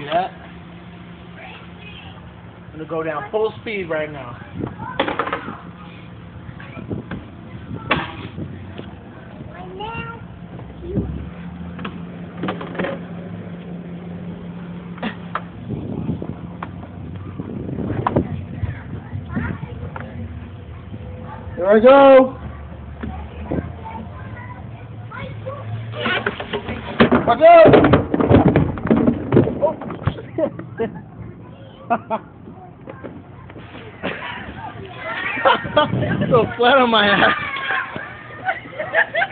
that? I'm gonna go down full speed right now. Here I go. Watch out! Oh. So flat on my ass.